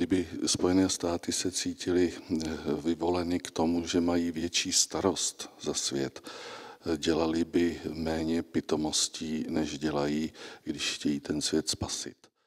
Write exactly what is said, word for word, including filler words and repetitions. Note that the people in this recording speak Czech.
kdyby Spojené státy se cítily vyvoleny k tomu, že mají větší starost za svět, dělali by méně pitomostí, než dělají, když chtějí ten svět spasit.